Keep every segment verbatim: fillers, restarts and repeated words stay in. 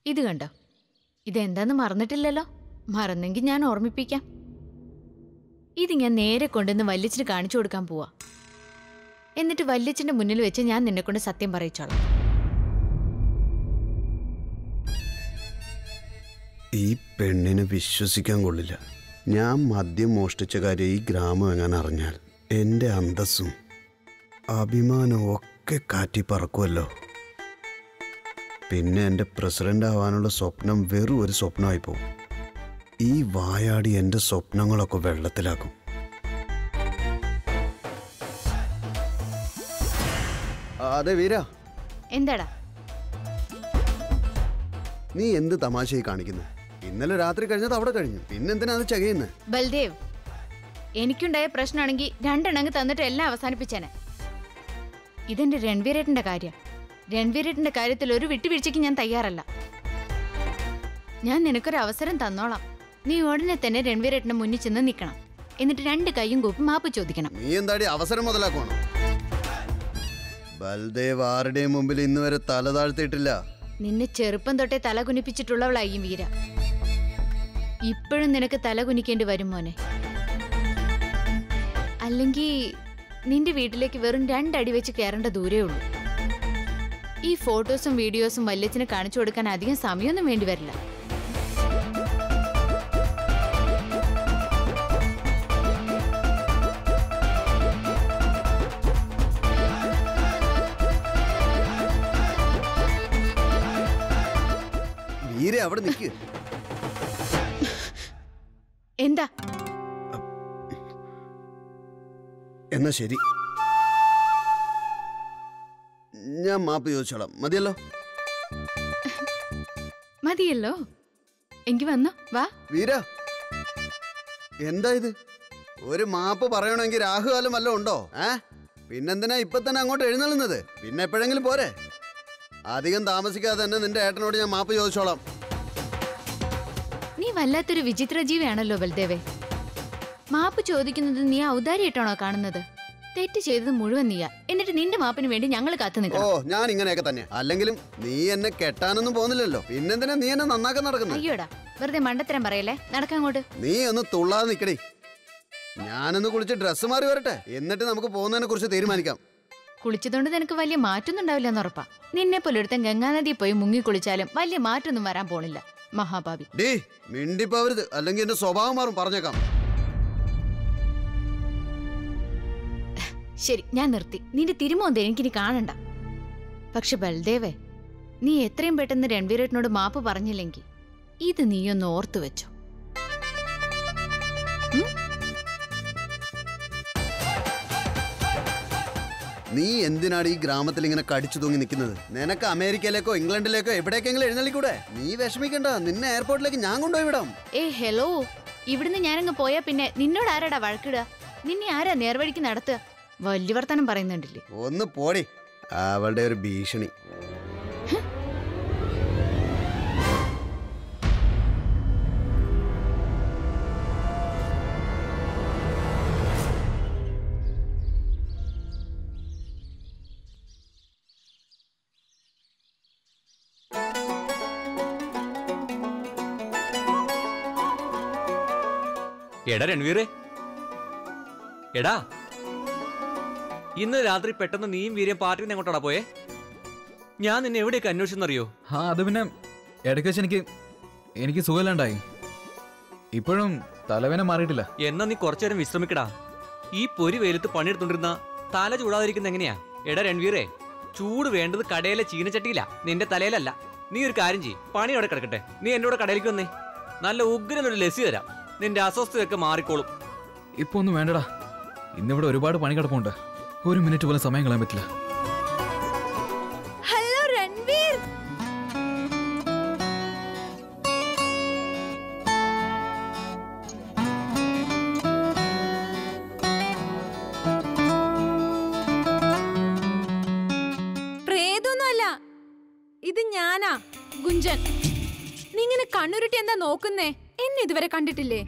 ഇത് കണ്ടോ, ഇതെന്താന്ന് മറന്നിട്ടില്ലല്ലോ. മറന്നെങ്കിൽ ഞാൻ ഓർമ്മിപ്പിക്കാം. ഇത് ഞാൻ നേരെ കൊണ്ടുവന്ന് വല്യച്ഛന് കാണിച്ചു കൊടുക്കാൻ പോവാ. എന്നിട്ട് വല്യച്ഛന്റെ മുന്നിൽ വെച്ച് ഞാൻ നിന്നെ കൊണ്ട് സത്യം പറയിച്ചോളാം. ഈ പെണ്ണിനെ വിശ്വസിക്കാൻ കൊള്ളില്ല. ഞാൻ മദ്യം മോഷ്ടിച്ച കാര്യം ഈ ഗ്രാമം എങ്ങനെ അറിഞ്ഞാൽ എൻ്റെ അന്തസ്സും അഭിമാനവും ഒക്കെ കാറ്റി പറക്കുമല്ലോ. പിന്നെ എൻ്റെ പ്രസിഡന്റ് ആവാനുള്ള സ്വപ്നം വെറും ഒരു സ്വപ്നമായി പോകും. ഈ വായാടി എൻ്റെ സ്വപ്നങ്ങളൊക്കെ വെള്ളത്തിലാക്കും. അതെ വീര, എന്താടാ നീ എന്ത് തമാശയായി കാണിക്കുന്നത്? ഇന്നലെ രാത്രി കഴിഞ്ഞത് അവിടെ കഴിഞ്ഞു, പിന്നെന്തിനാ അത് ചകയുന്നത്? ബൽദേവ്, എനിക്കുണ്ടായ പ്രശ്നമാണെങ്കിൽ രണ്ടെണ്ണങ്ങ് തന്നിട്ട് എല്ലാം അവസാനിപ്പിച്ചേനെ. ഇതെന്റെ രൺവീരേട്ടന്റെ കാര്യം. രൺവീരേട്ടന്റെ കാര്യത്തിൽ ഒരു വിട്ടുവീഴ്ചയ്ക്ക് ഞാൻ തയ്യാറല്ല. ഞാൻ നിനക്കൊരു അവസരം തന്നോളാം. നീ ഉടനെ തന്നെ രൺവീരേട്ടന്റെ മുന്നിൽ ചെന്ന് നിൽക്കണം. എന്നിട്ട് രണ്ട് കൈയും കൂപ്പി മാപ്പ് ചോദിക്കണം. നീ എന്താടി അവസരം മുതലാക്കണം? ബൽദേവ് ആരുടെയും മുമ്പിൽ ഇന്ന് വരെ തല താഴ്ത്തിയിട്ടില്ല. നിന്നെ ചെറുപ്പം തൊട്ടേ തല കുനിപ്പിച്ചിട്ടുള്ളവളായി വീര. ഇപ്പോഴും നിനക്ക് തല കുനിക്കേണ്ടി വരും മോനെ. അല്ലെങ്കിൽ നിന്റെ വീട്ടിലേക്ക് വെറും രണ്ടടി വെച്ച് കയറേണ്ട ദൂരേ ഉള്ളൂ. ഈ ഫോട്ടോസും വീഡിയോസും വല്യച്ഛന് കാണിച്ചു കൊടുക്കാൻ അധികം സമയമൊന്നും വേണ്ടി വരില്ല. വീരെ അവിടെ നിൽക്ക്. എന്താ? എന്നാ ശരി, ഞാൻ മാപ്പ് ചോദിച്ചോളാം. മതിയല്ലോ? മതിയല്ലോ, എങ്കി വന്നോ, വാ. വീര, എന്താ ഇത്? ഒരു മാപ്പ് പറയണമെങ്കിൽ രാഹുകാലം വല്ലതും ഉണ്ടോ? ഏ പിന്നെന്തിനാ ഇപ്പൊ തന്നെ അങ്ങോട്ട് എഴുന്നള്ളുന്നത്? പിന്നെ എപ്പോഴെങ്കിലും പോരെ? അധികം താമസിക്കാതെ തന്നെ നിന്റെ ഏട്ടനോട് ഞാൻ മാപ്പ് ചോദിച്ചോളാം. നീ വല്ലാത്തൊരു വിചിത്ര ജീവിയാണല്ലോ ബൽദേവേ. മാപ്പ് ചോദിക്കുന്നത് നീ ഔദാര്യമായിട്ടാണോ കാണുന്നത്? തെറ്റ് ചെയ്തത് മുഴുവൻ നീയാ, എന്നിട്ട് നിന്റെ മാപ്പിന് വേണ്ടി ഞങ്ങൾ കാത്തു നിൽക്കണം. ഓ, ഞാൻ ഇങ്ങനെയൊക്കെ തന്നെ. അല്ലെങ്കിലും നീ എന്നെ കെട്ടാനൊന്നും പോകുന്നില്ലല്ലോ, പിന്നെന്തിനാ നീ എന്നെ നന്നാക്കാൻ നടക്കുന്നത്? അയ്യോടാ, വെറുതെ മണ്ടത്തരം പറയല്ലേ. നടക്കാങ്ങോട്ട്. നീ ഒന്ന് തുള്ളാതെ നിക്കടി. ഞാനൊന്ന് കുളിച്ച് ഡ്രസ്സ് മാറി വരട്ടെ, എന്നിട്ട് നമുക്ക് പോകുന്നതിനെ കുറിച്ച് തീരുമാനിക്കാം. കുളിച്ചതുകൊണ്ട് നിനക്ക് വലിയ മാറ്റൊന്നും ഉണ്ടാവില്ല എന്നുറപ്പാ. നിന്നെ പോലൊരുത്തൻ ഗംഗാനദിയിൽ പോയി മുങ്ങി കുളിച്ചാലും വലിയ മാറ്റൊന്നും വരാൻ പോണില്ല, മഹാഭാവി. ഡേ മിണ്ടിപ്പോവരുത്, അല്ലെങ്കിൽ എന്റെ സ്വഭാവം മാറും, പറഞ്ഞേക്കാം. ശരി, ഞാൻ നിർത്തി. നിന്റെ തിരുമോന്ത എനിക്കിനി കാണണ്ട. പക്ഷെ ബൽദേവേ, നീ എത്രയും പെട്ടെന്ന് രൺവീരേട്ടനോട് മാപ്പ് പറഞ്ഞില്ലെങ്കിൽ ഇത് നീയൊന്ന് ഓർത്തു വെച്ചോ. നീ എന്തിനാണ് ഈ ഗ്രാമത്തിൽ ഇങ്ങനെ കടിച്ചു തൂങ്ങി നിൽക്കുന്നത്? നിനക്ക് അമേരിക്കയിലേക്കോ ഇംഗ്ലണ്ടിലേക്കോ എവിടേക്കെങ്കിലും എഴുന്നള്ളിക്കൂടെ? നീ വിഷമിക്കണ്ട, നിന്നെ എയർപോർട്ടിലേക്ക് ഞാൻ കൊണ്ടുപോയി വിടാം. ഏ ഹലോ, ഇവിടുന്ന് ഞാനങ്ങ് പോയാ പിന്നെ നിന്നോട് ആരാടാ വഴക്കിടുക? നിന്നെ ആരാ നേർവഴിക്ക് നടത്തുക? വലിയ വർത്താനം പറയുന്നുണ്ടല്ലേ. ഒന്ന് പോടി, അവളുടെ ഒരു ഭീഷണി. എടാ രൺവീറേ, എടാ ഇന്ന് രാത്രി പെട്ടെന്ന് നീയും വീര്യം പാർട്ടിയിൽ നിന്ന് എങ്ങോട്ടാ പോയേ? ഞാൻ നിന്നെ എവിടെയൊക്കെ അന്വേഷിച്ചെന്നറിയോ? ആ അത് പിന്നെ ഇടയ്ക്ക് വെച്ച് എനിക്ക് എനിക്ക് സുഖമില്ലാണ്ടായി. ഇപ്പോഴും തലവേന മാറിയിട്ടില്ല. എന്നാ നീ കുറച്ചു നേരം വിശ്രമിക്കടാ. ഈ പൊരി വെയിലത്ത് പണിയെടുത്തോണ്ടിരുന്ന തല ചൂടാതിരിക്കുന്ന എങ്ങനെയാ? എടാ രൺവീറേ, ചൂട് വേണ്ടത് കടയിലെ ചീനച്ചട്ടിയില്ല, നിന്റെ തലയിലല്ല. നീ ഒരു കാര്യം ചെയ്യ്, പണി അവിടെ കിടക്കട്ടെ. നീ എന്നോട് കടയിലേക്ക് വന്നേ, നല്ല ഉഗ്രനൊരു ലസ്സി തരാം. നിന്റെ അസ്വസ്ഥതയൊക്കെ മാറിക്കോളും. ഇപ്പൊ ഒന്നും വേണ്ടടാ, ഇന്നിവിടെ ഒരുപാട് പണി കിടപ്പുണ്ട്. ഒരു മിനിറ്റ് പോലും സമയം കളയാൻ പറ്റില്ല. ഹലോ രൺവീർ. പ്രേതൊന്നുമല്ല, ഇത് ഞാനാ, ഗുഞ്ചൻ. നീ ഇങ്ങനെ കണ്ണുരുട്ടി എന്താ നോക്കുന്നേ? എന്നെ ഇതുവരെ കണ്ടിട്ടില്ലേ?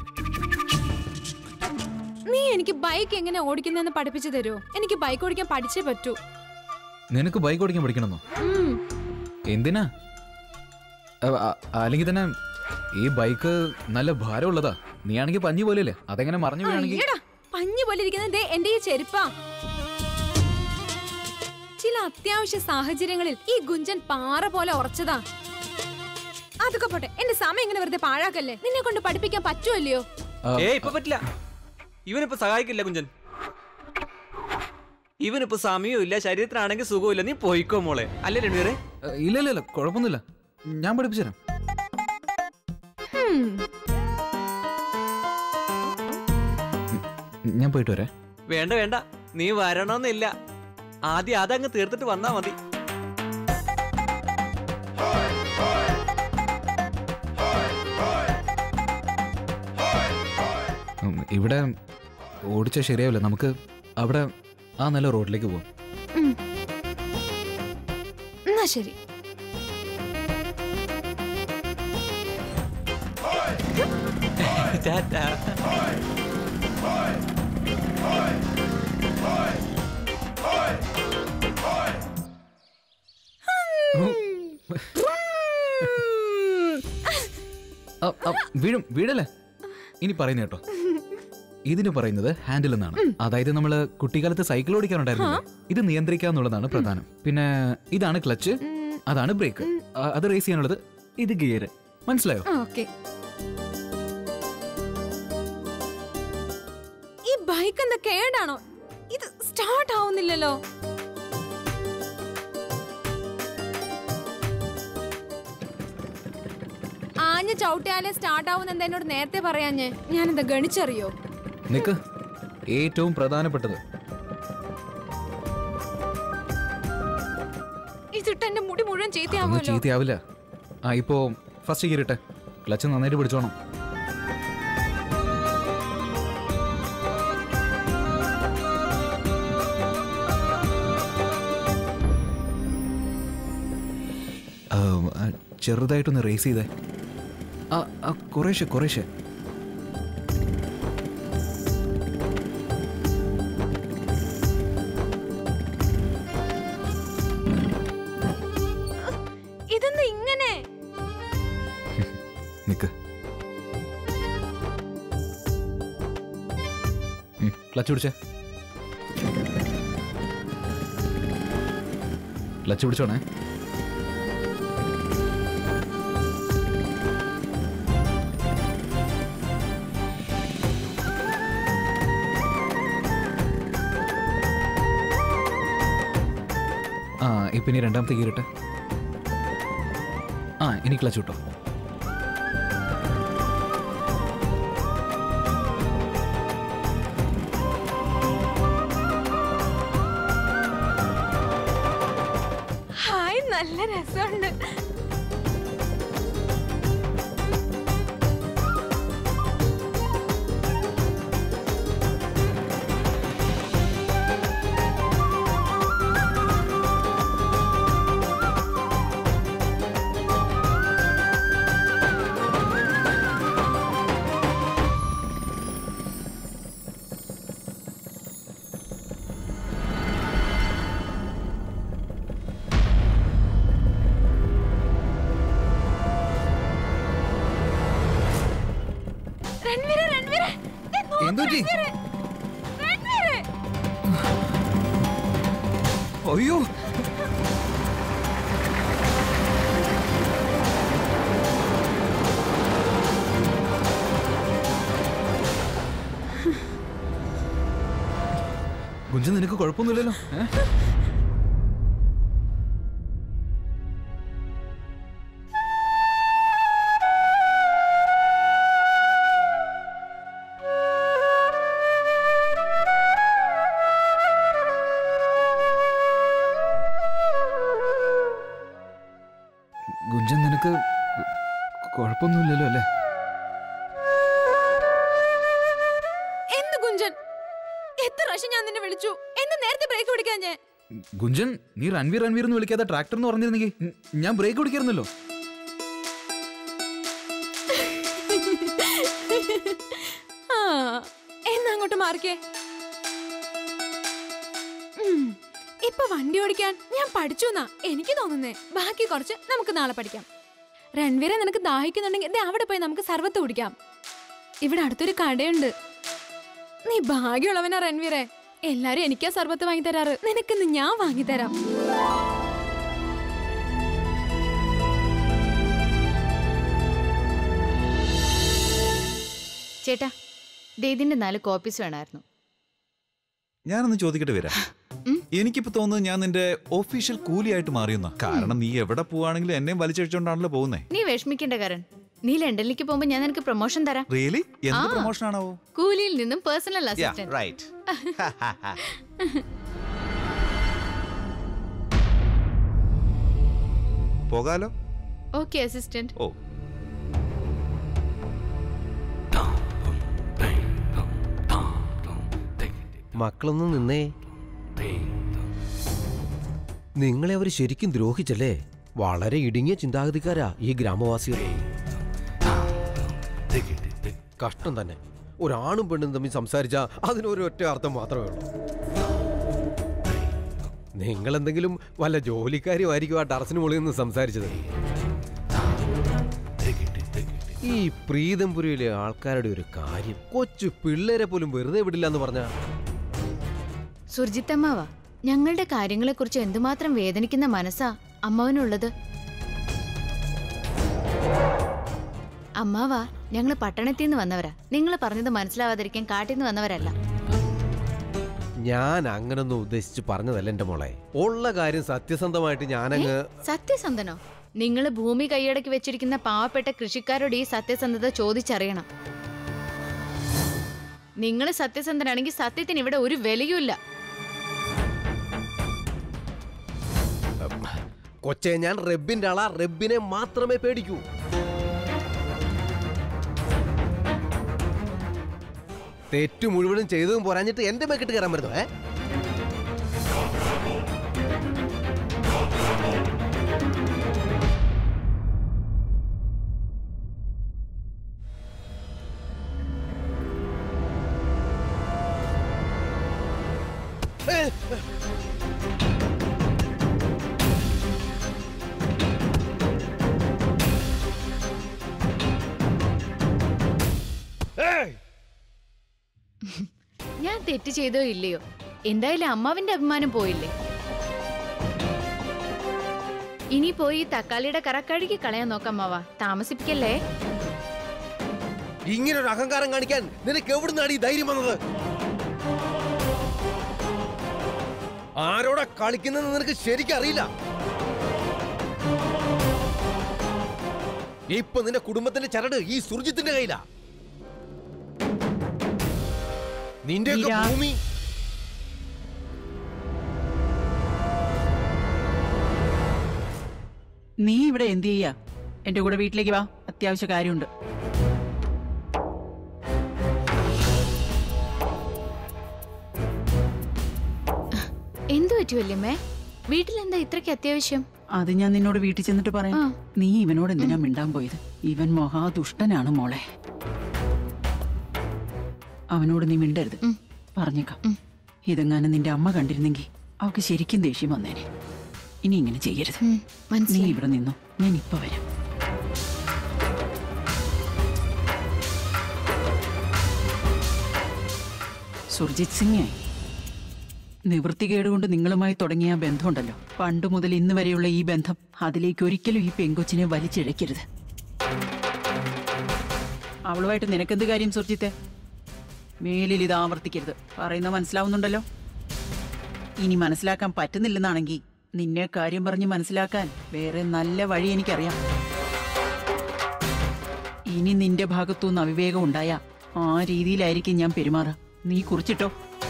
നീ എനിക്ക് ബൈക്ക് എങ്ങനെ ഓടിക്കുന്നെന്ന് പഠിപ്പിച്ചു തരുമോ? എനിക്ക് ബൈക്ക് ഓടിക്കാൻ പഠിച്ചേ പറ്റൂ. നിനക്ക് ബൈക്ക് ഓടിക്കാൻ പഠിക്കണമെന്നോ? എന്തിനാ? അല്ലെങ്കിൽ തന്നെ ഈ ബൈക്ക് നല്ല ഭാരമുള്ളതാ. നീ ആണെങ്കിൽ പഞ്ഞി പോലെയല്ലേ, അതെങ്ങനെ മറിഞ്ഞു വീണെങ്കിൽ. പഞ്ഞി പോലെ ഇരിക്കുന്നത് എന്റെ ഈ ചെരുപ്പാ. ചില അത്യാവശ്യ സാഹചര്യങ്ങളിൽ ഈ ഗുഞ്ചൻ പാറ പോലെ ഉറച്ചതാ. അതൊക്കെ പോട്ടെ, എന്റെ സമയം ഇങ്ങനെ വെറുതെ പാഴാക്കല്ലേ. നിന്നെ കൊണ്ട് പഠിപ്പിക്കാൻ പറ്റുമല്ലയോ? ഏ ഇപ്പൊ പറ്റില്ല. ഇവനിപ്പോ സഹായിക്കില്ല കുഞ്ചൻ. ഇവനിപ്പോ സമയവും ഇല്ല, ശരീരത്തിനാണെങ്കിൽ സുഖമില്ല. നീ പോയിക്കോ മോളെ. അല്ലേ രണ്ടുപേരെ? ഇല്ല ഇല്ല ഇല്ല കുഴപ്പമൊന്നുമില്ല, ഞാൻ പഠിപ്പിച്ചു തരാം. ഞാൻ പോയിട്ട് വരാം. വേണ്ട വേണ്ട, നീ വരണമെന്നില്ല. ആദ്യം അതങ്ങ് തീർത്തിട്ട് വന്നാ മതി. ഇവിടെ ഓടിച്ചാൽ ശരിയാവില്ല, നമുക്ക് അവിടെ ആ നല്ല റോഡിലേക്ക് പോവാം. എന്നാ ശരി. ടാറ്റാ. വീഴും വീഴല്ലേ. ഇനി പറയുന്ന കേട്ടോ, ഇതിന് പറയുന്നത് ഹാൻഡിൽ എന്നാണ്. അതായത് നമ്മള് കുട്ടിക്കാലത്ത് സൈക്കിൾ ഓടിക്കാനുണ്ടായിരുന്നു, ഇത് നിയന്ത്രിക്കാന്നുള്ളതാണ് പ്രധാനം. പിന്നെ ഇതാണ് ക്ലച്ച്, അതാണ് ബ്രേക്ക്, അത് റേസ് ചെയ്യാനുള്ളത്. ഇത് ഗിയർ. മനസ്സിലായോ? ഈ ബൈക്ക് എന്താ കേടാണോ? ഇത് സ്റ്റാർട്ട് ആവുന്നില്ലല്ലോ. ആഞ്ഞ് ചവിട്ടിയാലേ സ്റ്റാർട്ട് ആവുന്ന എന്താ എന്നോട് നേരത്തെ പറയാഞ്ഞ്? ഞാൻ എന്താ ഗണിച്ചറിയോ? നിക്ക്, ഏറ്റവും പ്രധാനപ്പെട്ടത് ഇതിട്ട് എന്റെ മുടി മുഴുവൻ ചീത്തയാവുമല്ലോ. ചീത്തയാവില്ല. ആ ഇപ്പോ ഫസ്റ്റ് ഗിയർ ഇട്ടെ, ക്ലച്ച് നന്നായിട്ട് പിടിച്ചോണം. ചെറുതായിട്ടൊന്ന് റേസ് ചെയ്തേ. ആ കുറേശ്ശെ കുറേശ്ശെ. ഇതെന്താ ഇങ്ങനെ? നിക്ക്, ക്ലച്ച് പിടിച്ചേ. ക്ലച്ച് പിടിച്ചോണേ. ആ ഇപ്പം ഇനി രണ്ടാമത്തെ ഗിയർ ഇട്ടെ. ആ ഇനി ക്ലച്ച് കിട്ടോ. ഹായ്, നല്ല രസമുണ്ട്. അയ്യോ, ഗുഞ്ചൻ നിനക്ക് കുഴപ്പമൊന്നുമില്ലല്ലോ? ഗുഞ്ചൻ നിനക്ക് കുഴപ്പമൊന്നുമില്ലല്ലോ അല്ലേ? എന്ത് ഗുഞ്ചൻ? എത്ര പ്രാവശ്യം ഞാൻ നിന്നെ വിളിച്ചു, എന്ത് നേരത്തെ ബ്രേക്ക് പിടിക്കാൻ? ഞാൻ ഗുഞ്ചൻ, നീ റൺവീർ റൺവീർ എന്ന് വിളിക്കാതെ ട്രാക്ടർ എന്ന് പറഞ്ഞിരുന്നെങ്കിൽ ഞാൻ ബ്രേക്ക് പിടിക്കായിരുന്നല്ലോ. എന്നാ അങ്ങോട്ട് മാറിക്കേ. ഇപ്പൊ വണ്ടി ഓടിക്കാൻ ഞാൻ പഠിച്ചു എന്നാ എനിക്ക് തോന്നുന്നേ. ബാക്കി കുറച്ച് നമുക്ക് നാളെ പഠിക്കാം. രൺവീരെ നിനക്ക് ദാഹിക്കുന്നുണ്ടെങ്കിൽ ദേ അവിടെ പോയി നമുക്ക് സർവത്ത് കുടിക്കാം. ഇവിടെ അടുത്തൊരു കടയുണ്ട്. നീ ഭാഗ്യമുള്ളവനാ രൺവീരെ. എല്ലാരും എനിക്കാ സർബത്ത് വാങ്ങി തരാറ്. നിനക്കിന്ന് ഞാൻ വാങ്ങിത്തരാം. ചേട്ടാ, ഇതിന്റെ നാല് കോപ്പീസ് വേണമായിരുന്നു. ഞാനൊന്ന് ചോദിക്കട്ടെ വരാം. എനിക്കിപ്പോ തോന്നുന്നത് ഞാൻ നിന്റെ ഒഫീഷ്യൽ കൂലിയായിട്ട് മാറിയെന്ന. കാരണം നീ എവിടെ പോവാണെങ്കിലും എന്നെയും വലിച്ചഴിച്ചോണ്ടാണല്ലോ പോകുന്നേ. നീ വിഷമിക്കേണ്ട കാരൻ. നീ ലണ്ടനിലേക്ക് പോകുമ്പോ ഞാൻ നിനക്ക് പ്രൊമോഷൻ തരാം. റിയലി? എന്ത് പ്രൊമോഷൻ ആണോ? കൂലിയിൽ നിന്നും പേഴ്സണൽ അസിസ്റ്റന്റ്. റൈറ്റ്. പോകാലോ? Okay assistant. ഓ, മക്കളൊന്നും നിന്നേ. നിങ്ങളെ അവർ ശരിക്കും ദ്രോഹിച്ചല്ലേ? വളരെ ഇടുങ്ങിയ ചിന്താഗതിക്കാരാ ഈ ഗ്രാമവാസികൾ. കഷ്ടം തന്നെ. ഒരാണും പെണ്ണും തമ്മിൽ സംസാരിച്ചാൽ അതിനൊരു ഒറ്റ അർത്ഥം മാത്രമേ ഉള്ളൂ. നിങ്ങൾ എന്തെങ്കിലും വല്ല ജോലിക്കാരുമായിരിക്കും ആ ടെറസിന് മുകളിൽ നിന്ന് സംസാരിച്ചത്. ഈ പ്രീതംപുരിയിലെ ആൾക്കാരുടെ ഒരു കാര്യം, കൊച്ചു പിള്ളേരെ പോലും വെറുതെ വിടില്ല എന്ന് പറഞ്ഞ. സുർജിത്തമ്മാവ, ഞങ്ങളുടെ കാര്യങ്ങളെ കുറിച്ച് എന്തുമാത്രം വേദനിക്കുന്ന മനസ്സാ അമ്മാവനുള്ളത്. അമ്മാവാ, ഞങ്ങള് പട്ടണത്തിൽ നിന്ന് വന്നവരാ. നിങ്ങൾ പറഞ്ഞത് മനസ്സിലാവാതിരിക്കാൻ കാട്ടിൽ നിന്ന് വന്നവരല്ല. ഞാൻ അങ്ങനൊന്നും ഉദ്ദേശിച്ച് പറഞ്ഞതല്ല എന്റെ മോളെ. ഉള്ള കാര്യം സത്യസന്ധമായിട്ട് ഞാനങ്ങ്. സത്യസന്ധനോ? നിങ്ങൾ ഭൂമി കൈയടക്കി വെച്ചിരിക്കുന്ന പാവപ്പെട്ട കൃഷിക്കാരോട് ഈ സത്യസന്ധത ചോദിച്ചറിയണം. നിങ്ങൾ സത്യസന്ധനാണെങ്കിൽ സത്യത്തിന് ഇവിടെ ഒരു വിലയുമില്ല. കൊച്ചെ, ഞാൻ റബ്ബിന്റെ ആളാ. റബ്ബിനെ മാത്രമേ പേടിക്കൂ. തെറ്റു മുഴുവനും ചെയ്തതും പോരാഞ്ഞിട്ട് എന്റെ മേക്കിട്ട് കയറാൻ വരുന്നു. ഏ ഞാൻ തെറ്റ് ചെയ്തോ ഇല്ലയോ, എന്തായാലും അമ്മാവിന്റെ അഭിമാനം പോയില്ലേ. ഇനി പോയി തക്കാളിയുടെ കറ കഴുകി കളയാൻ നോക്കാം അമ്മാവാ. താമസിപ്പിക്കല്ലേ. ഇങ്ങനൊരു അഹങ്കാരം കാണിക്കാൻ നിനക്ക് എവിടുന്നാണ് ഈ ധൈര്യം വന്നത്? ആരോടാ കളിക്കുന്നത് നിനക്ക് ശരിക്കും അറിയില്ല. ഇപ്പൊ നിന്റെ കുടുംബത്തിന്റെ ചരട് ഈ സുർജിത്തിന്റെ കയ്യിലാ. നിന്റെ ഭൂമി. നീ ഇവിടെ എന്ത് ചെയ്യാ? എന്റെ കൂടെ വീട്ടിലേക്ക് വാ, അത്യാവശ്യ കാര്യമുണ്ട്. എന്തു പറ്റുമല്ലേ? വീട്ടിലെന്താ ഇത്രയ്ക്ക് അത്യാവശ്യം? അത് ഞാൻ നിന്നോട് വീട്ടിൽ ചെന്നിട്ട് പറയാം. നീ ഇവനോട് എന്തിനാ മിണ്ടാൻ പോയത്? ഇവൻ മഹാദുഷ്ടനാണ് മോളെ. അവനോട് നീ മിണ്ടരുത്, പറഞ്ഞേക്കാം. ഇതെങ്ങാനും നിന്റെ അമ്മ കണ്ടിരുന്നെങ്കിൽ അവൾക്ക് ശരിക്കും ദേഷ്യം വന്നേനെ. ഇനി ഇങ്ങനെ ചെയ്യരുത്. നീ ഇവിടെ നിന്നോ, ഞാൻ ഇപ്പൊ വരാം. സുർജിത് സിംഗ്, നിവൃത്തികേടുകൊണ്ട് നിങ്ങളുമായി തുടങ്ങിയ ആ ബന്ധമുണ്ടല്ലോ, പണ്ട് മുതൽ ഇന്ന് വരെയുള്ള ഈ ബന്ധം, അതിലേക്ക് ഒരിക്കലും ഈ പെങ്കൊച്ചിനെ വലിച്ചിഴക്കരുത്. അവളുമായിട്ട് നിനക്കെന്ത് കാര്യം സുർജിത്തെ? മേലിൽ ഇത് ആവർത്തിക്കരുത്. പറയുന്ന മനസ്സിലാവുന്നുണ്ടല്ലോ. ഇനി മനസ്സിലാക്കാൻ പറ്റുന്നില്ലെന്നാണെങ്കിൽ നിന്നെ കാര്യം പറഞ്ഞ് മനസ്സിലാക്കാൻ വേറെ നല്ല വഴി എനിക്കറിയാം. ഇനി നിന്റെ ഭാഗത്തുനിന്ന് അവിവേകം ഉണ്ടായ ആ രീതിയിലായിരിക്കും ഞാൻ പെരുമാറുക. നീ കുറിച്ചിട്ടോ.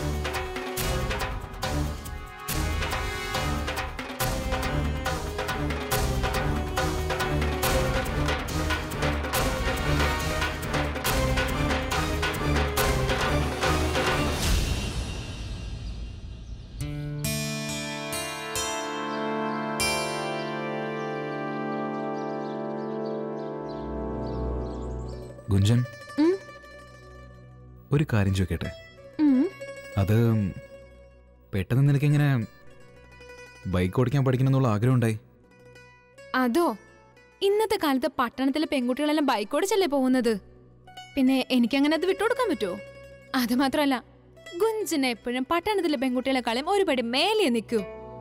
ഗുഞ്ചൻ, ഒരു കാര്യം ചോദിക്കട്ടെ? അത് പെട്ടെന്ന് നിനക്കെങ്ങനെ ബൈക്ക് ഓടിക്കാൻ പഠിക്കണം എന്നുള്ള ആഗ്രഹം ഉണ്ടായി? അതോ, ഇന്നത്തെ കാലത്ത് പട്ടണത്തിലെ പെൺകുട്ടികളെല്ലാം ബൈക്കോടിച്ചല്ലേ പോകുന്നത്. പിന്നെ എനിക്കങ്ങനെ അത് വിട്ടുകൊടുക്കാൻ പറ്റുമോ? അത് മാത്രമല്ല, ഗുഞ്ചിനെ എപ്പോഴും പട്ടണത്തിലെ പെൺകുട്ടികളെക്കാളും ഒരുപടി മേലെ നിൽക്കൂ.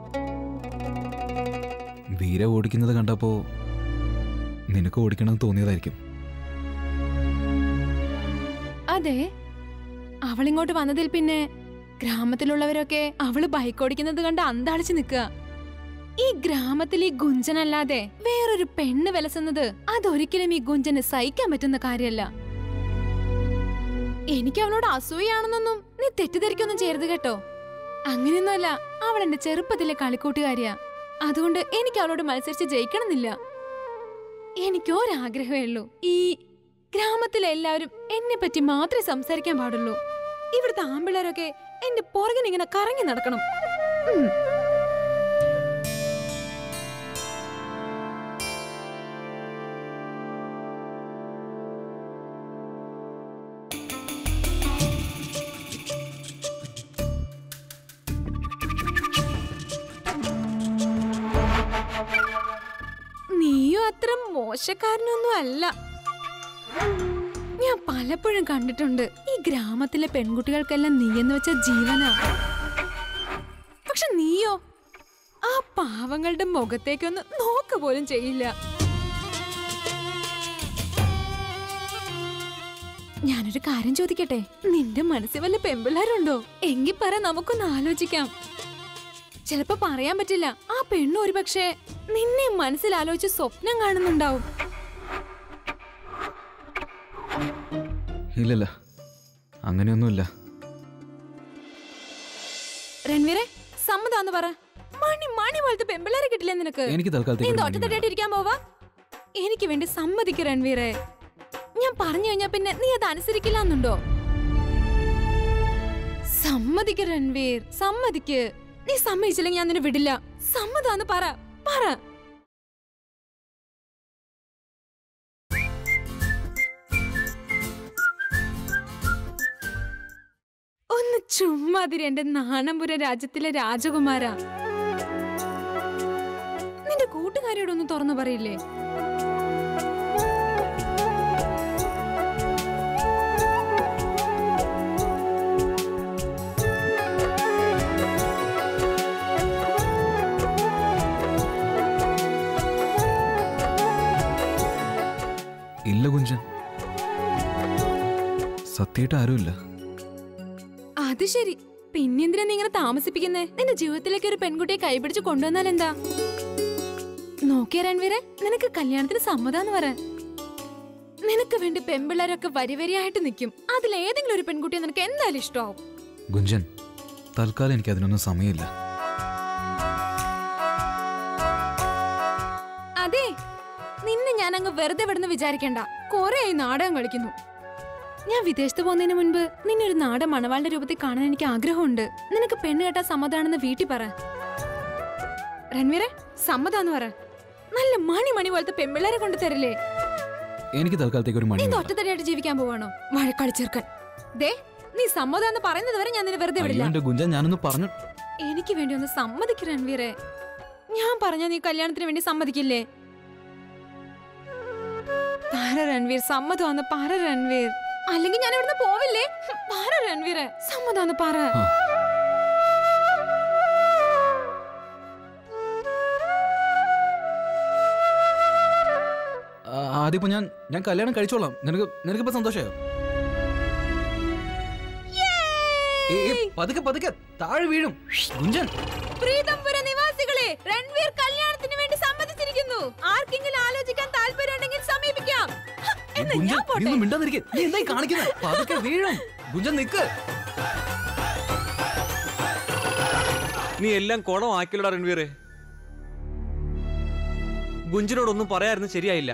വീര ഓടിക്കുന്നത് കണ്ടപ്പോ നിനക്ക് ഓടിക്കണമെന്ന് തോന്നിയതായിരിക്കും. അതെ, അവളിങ്ങോട്ട് വന്നതിൽ പിന്നെ ഗ്രാമത്തിലുള്ളവരൊക്കെ അവള് ബൈക്ക് ഓടിക്കുന്നത് കണ്ട് അന്താളിച്ച് നിൽക്കുക. ഈ ഗ്രാമത്തിൽ ഈ ഗുഞ്ചനല്ലാതെ വേറൊരു പെണ്ണ് വിലസുന്നത് അതൊരിക്കലും ഈ ഗുഞ്ചന് സഹിക്കാൻ പറ്റുന്ന കാര്യമല്ല. എനിക്ക് അവളോട് അസൂയാണെന്നൊന്നും നീ തെറ്റിദ്ധരിക്കൊന്നും ചെയ്യരുത് കേട്ടോ. അങ്ങനെയൊന്നുമല്ല, അവൾ എന്റെ ചെറുപ്പത്തിലെ കളിക്കൂട്ടുകാരിയാ. അതുകൊണ്ട് എനിക്ക് അവളോട് മത്സരിച്ച് ജയിക്കണമെന്നില്ല. എനിക്കൊരാഗ്രഹമേ ഉള്ളൂ, ഈ ഗ്രാമത്തിലെ എല്ലാവരും എന്നെ പറ്റി മാത്രമേ സംസാരിക്കാൻ പാടുള്ളൂ. ഇവിടുത്തെ ആമ്പിള്ളേരൊക്കെ എന്റെ പുറകിന് ഇങ്ങനെ കറങ്ങി നടക്കണം. ഉം. നീയും അത്ര മോശക്കാരനൊന്നും അല്ല. ഞാൻ പലപ്പോഴും കണ്ടിട്ടുണ്ട് ഈ ഗ്രാമത്തിലെ പെൺകുട്ടികൾക്കെല്ലാം നീ എന്ന് വെച്ച ജീവനാ. പക്ഷെ നീയോ ആ പാവങ്ങളുടെ മുഖത്തേക്കൊന്ന് നോക്ക പോലും ചെയ്യില്ല. ഞാനൊരു കാര്യം ചോദിക്കട്ടെ, നിന്റെ മനസ്സിൽ വല്ല പെൺപിള്ളേരുണ്ടോ? എങ്കിൽ പറ, നമുക്കൊന്ന് ആലോചിക്കാം. ചിലപ്പോ പറയാൻ പറ്റില്ല, ആ പെണ്ണ് ഒരു പക്ഷേ നിന്നെ മനസ്സിൽ ആലോചിച്ച് സ്വപ്നം കാണുന്നുണ്ടാവും. ഇല്ലല്ല, അങ്ങനെയൊന്നുമില്ല. രൺവീരെ, സമ്മതാന്ന് പറ. മണി മണി പോലത്തെ പെമ്പിള്ളേരെ കിട്ടില്ല നിനക്ക്. എനിക്ക് തൽക്കാലത്തേക്ക് നീ ഒറ്റത്തടിയായിട്ട് ഇരിക്കാൻ പോവാ? എനിക്ക് വേണ്ടി സമ്മതിക്ക് രൺവീരെ. ഞാൻ പറഞ്ഞു കഴിഞ്ഞാ പിന്നെ നീ അത് അനുസരിക്കില്ല എന്നുണ്ടോ? സമ്മതിക്ക് രൺവീർ, സമ്മതിക്ക്. നീ സമ്മതിച്ചില്ലെങ്കിൽ ഞാൻ നിന്നെ വിടില്ല. സമ്മതാന്ന് പറ പറ. ഒന്ന് ചുമ്മാതിരി എന്റെ നാണംപുര രാജ്യത്തിലെ രാജകുമാരാ. നിന്റെ കൂട്ടുകാരിയോടൊന്നും തുറന്നു പറയില്ലേ? ഇല്ല കുഞ്ചൻ, സത്യമായിട്ട് ആരുമില്ല. അത് ശരി, പിന്നെന്തിനാ നീ ഇങ്ങനെ താമസിപ്പിക്കുന്നേ? നിന്റെ ജീവിതത്തിലേക്ക് ഒരു പെൺകുട്ടിയെ കൈപിടിച്ച് കൊണ്ടുവന്നാൽ എന്താ? നോക്കിയ രൺവീരെ, നിനക്ക് കല്യാണത്തിന് സമ്മതാന്ന് പറ. നിനക്ക് വേണ്ടി പെൺപിള്ളേരൊക്കെ വരി വരിയായിട്ട് നിൽക്കും. അതിലേതെങ്കിലും ഒരു പെൺകുട്ടിയെ നിനക്ക് എന്തായാലും ഇഷ്ടമാവും. ഗുഞ്ചൻ, തൽക്കാലം എനിക്ക് അതിനൊന്നും സമയമില്ല. അതെ, നിന്നെ ഞാൻ അങ്ങ് വെറുതെ വിടുന്ന വിചാരിക്കണ്ട. കൊറേ നാടകം കളിക്കുന്നു. ഞാൻ വിദേശത്ത് പോകുന്നതിന് മുൻപ് നിന്നെ ഒരു നാടൻ മണവാളിന്റെ രൂപത്തിൽ കാണാൻ എനിക്ക് ആഗ്രഹമുണ്ട്. നിനക്ക് പെണ്ണ് കേട്ടാ സമ്മതാണെന്ന് വീട്ടിൽ പറ. രൺവീരെ, സമ്മതാന്ന് പറ. നല്ല മണി മണി പോലത്തെ പെൺപിള്ളേരെ കൊണ്ട് തരില്ലേ? എനിക്ക് തൽക്കാലത്തേക്ക് ഒരു മണി. നീ ഒറ്റത്തടിയായിട്ട് ജീവിക്കാൻ പോവാണോ? വഴക്കാളി ചെറുക്കൻ. ദേ, നീ സമ്മതാന്ന് പറയുന്നത് വരെ ഞാൻ നിന്നെ വെറുതെ വിടില്ല. ഗുഞ്ചൻ, ഞാനൊന്ന് പറഞ്ഞു. എനിക്ക് വേണ്ടി ഒന്ന് സമ്മതിക്ക് രൺവീരെ. ഞാൻ പറഞ്ഞ നീ കല്യാണത്തിന് വേണ്ടി സമ്മതിക്കില്ലേ? പറ രൺവീർ, സമ്മതമാന്ന് പറ രൺവീർ. അല്ലെങ്കിൽ ഞാൻ ഇവിടുന്ന് പോവില്ലേ? പറ രൺവീരെ, സമ്മതാന്ന് പറ. ആദ്യം ഞാൻ ഞാൻ കല്യാണം കഴിച്ചോളാം. നിനക്ക് നിനക്കിപ്പോ സന്തോഷമായോ? പതുക്കെ പതുക്കെ താഴെ വീഴും. ഗുഞ്ചൻ, പ്രീതംപുര നിവാസികളെ, രൺവീർ കല്യാണത്തിന് വേണ്ടി സമ്മതിച്ചിരിക്കുന്നു. ആർക്കെങ്കിലും ആലോചിക്കാൻ താല്പര്യമുണ്ടെങ്കിൽ സമീപിക്കാം. പതുക്കെ വീഴും. ഗുഞ്ചൻ, നിക്ക്. നീ എല്ലാം കുളമാക്കിയല്ലോടാ രൺവീറെ. ഗുഞ്ചിനോടൊന്നും പറയായിരുന്നു ശരിയായില്ല.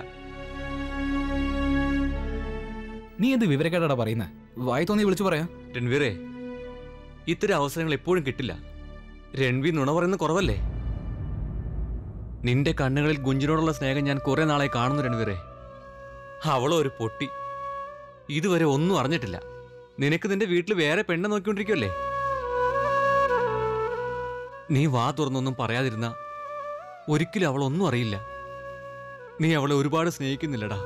നീ എന്ത് വിവരക്കേടാ പറയുന്നേ? വായി തോന്നി വിളിച്ചു പറയാ. രൺവീറെ, ഇത്തരം അവസരങ്ങൾ എപ്പോഴും കിട്ടില്ല. രൺവീർ നുണ പറയുന്നത് കുറവല്ലേ? നിന്റെ കണ്ണുകളിൽ ഗുഞ്ചിനോടുള്ള സ്നേഹം ഞാൻ കുറെ നാളായി കാണുന്നു രൺവീറെ. അവളോ ഒരു പൊട്ടി, ഇതുവരെ ഒന്നും അറിഞ്ഞിട്ടില്ല. നിനക്ക് നിന്റെ വീട്ടിൽ വേറെ പെണ്ണെ നോക്കിക്കൊണ്ടിരിക്കുമല്ലേ? നീ വാ തുറന്നൊന്നും പറയാതിരുന്ന ഒരിക്കലും അവളൊന്നും അറിയില്ല. നീ അവളെ ഒരുപാട് സ്നേഹിക്കുന്നില്ലടാ.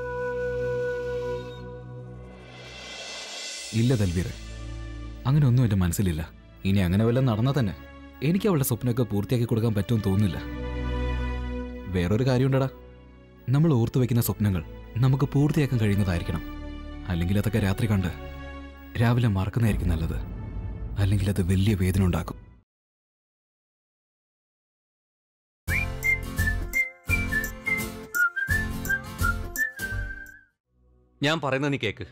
ഇല്ല ദൽവീറെ, അങ്ങനെ ഒന്നും എൻ്റെ മനസ്സിലില്ല. ഇനി അങ്ങനെ വല്ലതും നടന്നാൽ തന്നെ എനിക്ക് അവളുടെ സ്വപ്നമൊക്കെ പൂർത്തിയാക്കി കൊടുക്കാൻ പറ്റുമെന്ന് തോന്നുന്നില്ല. വേറൊരു കാര്യമുണ്ടടാ, നമ്മൾ ഓർത്തു വയ്ക്കുന്ന സ്വപ്നങ്ങൾ നമുക്ക് പൂർത്തിയാക്കാൻ കഴിയുന്നതായിരിക്കണം. അല്ലെങ്കിൽ അതൊക്കെ രാത്രി കണ്ട് രാവിലെ മറക്കുന്നതായിരിക്കും നല്ലത്. അല്ലെങ്കിൽ അത് വലിയ വേദന ഉണ്ടാക്കും. ഞാൻ പറയുന്നത് നീ കേക്ക്.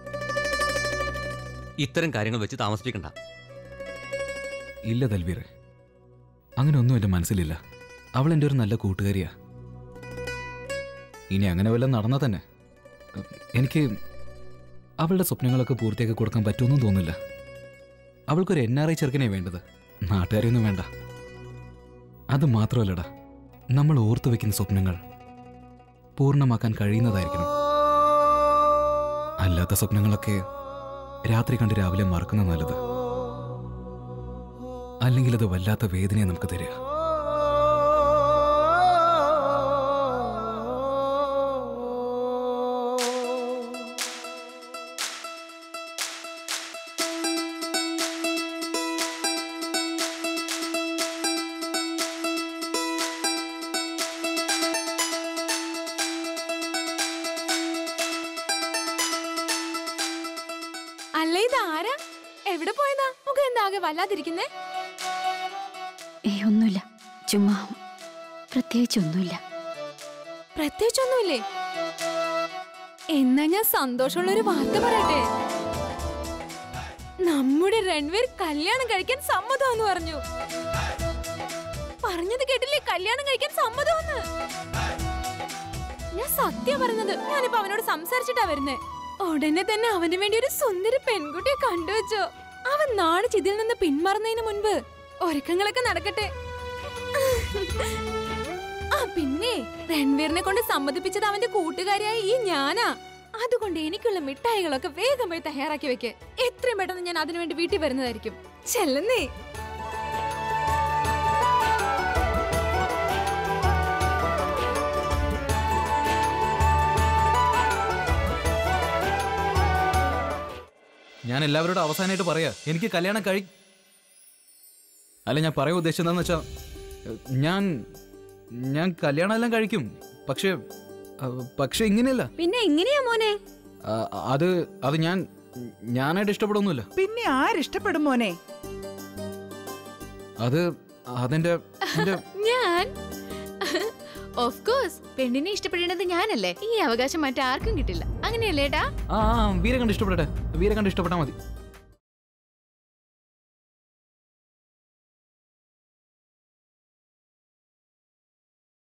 ഇത്തരം കാര്യങ്ങൾ വെച്ച് താമസിപ്പിക്കണ്ട. ഇല്ല ദൽവീറെ, അങ്ങനെ ഒന്നും എൻ്റെ മനസ്സിലില്ല. അവൾ എൻ്റെ ഒരു നല്ല കൂട്ടുകാരിയാ. ഇനി അങ്ങനെ വല്ലതും നടന്നാൽ തന്നെ എനിക്ക് അവളുടെ സ്വപ്നങ്ങളൊക്കെ പൂർത്തിയാക്കി കൊടുക്കാൻ പറ്റുമെന്നും തോന്നില്ല. അവൾക്കൊരു എൻ ആർ ഐ ചെറുക്കനെ വേണ്ടത്, നാട്ടുകാരെയൊന്നും വേണ്ട. അത് മാത്രമല്ലടാ, നമ്മൾ ഓർത്തു വയ്ക്കുന്ന സ്വപ്നങ്ങൾ പൂർണ്ണമാക്കാൻ കഴിയുന്നതായിരിക്കണം. അല്ലാത്ത സ്വപ്നങ്ങളൊക്കെ രാത്രി കണ്ട് രാവിലെ മറക്കുന്ന നല്ലത്. അല്ലെങ്കിൽ അത് വല്ലാത്ത വേദനയെ നമുക്ക് തരിക. അല്ല ഇതാരാ? എവിടെ പോയതാ? മുഖം എന്താകെ വല്ലാതിരിക്കുന്നേ? ഏ ഒന്നുമില്ല, ചുമ്മാ. പ്രത്യേകിച്ചൊന്നുമില്ല. പ്രത്യേകിച്ചൊന്നുമില്ലേ? എന്നാ ഞാൻ സന്തോഷമുള്ളൊരു വാർത്ത പറയട്ടെ. നമ്മുടെ രൺവീർ കല്യാണം കഴിക്കാൻ സമ്മതമെന്ന് പറഞ്ഞു. പറഞ്ഞത് കേട്ടില്ലേ? കല്യാണം കഴിക്കാൻ സമ്മതമെന്ന്. ഞാൻ സത്യം പറഞ്ഞത്. ഞാനിപ്പോ അവനോട് സംസാരിച്ചിട്ടാ വരുന്നേ. ഉടനെ തന്നെ അവന് വേണ്ടി ഒരു സുന്ദരി പെൺകുട്ടിയെ കണ്ടുവച്ചോ. അവൻ നാളെ ഇതിൽ നിന്ന് പിന്മാറുന്നതിന് മുൻപ് ഒരുക്കങ്ങളൊക്കെ നടക്കട്ടെ. ആ പിന്നെ രൺവീറിനെ കൊണ്ട് സമ്മതിപ്പിച്ചത് അവന്റെ കൂട്ടുകാരിയായ ഈ ഞാനാ. അതുകൊണ്ട് എനിക്കുള്ള മിഠായികളൊക്കെ വേഗം പോയി തയ്യാറാക്കി വെക്ക്. എത്രയും പെട്ടെന്ന് ഞാൻ അതിനുവേണ്ടി വീട്ടിൽ വരുന്നതായിരിക്കും. ചെല്ലുന്നേ. ഞാൻ എല്ലാവരോടും അവസാനമായിട്ട് പറയാ, എനിക്ക് കല്യാണം കഴി അല്ല ഞാൻ പറയാൻ ഉദ്ദേശിച്ചത് എന്താന്ന് വെച്ചാ, ഞാൻ ഞാൻ കല്യാണം എല്ലാം കഴിക്കും. പക്ഷെ പക്ഷെ ഇങ്ങനെയല്ല. പിന്നെ എങ്ങനെയാ മോനെ? അത് അത് ഞാൻ ഞാനായിട്ട് ഇഷ്ടപ്പെടുന്നില്ല. പിന്നെ ആരിഷ്ടപ്പെടും മോനെ? അത് അതെന്റെ ഞാൻ ഓഫ് കോഴ്സ് പെണ്ണിനെ ഇഷ്ടപ്പെടേണ്ടത് ഞാനല്ലേ. ഈ അവകാശം മറ്റാർക്കും കിട്ടില്ല. അങ്ങനെയല്ലേട്ടാ? ആ വീരെ കണ്ട് ഇഷ്ടപ്പെടട്ടെ. വീരെ കണ്ട് ഇഷ്ടപ്പെട്ടാ മതി.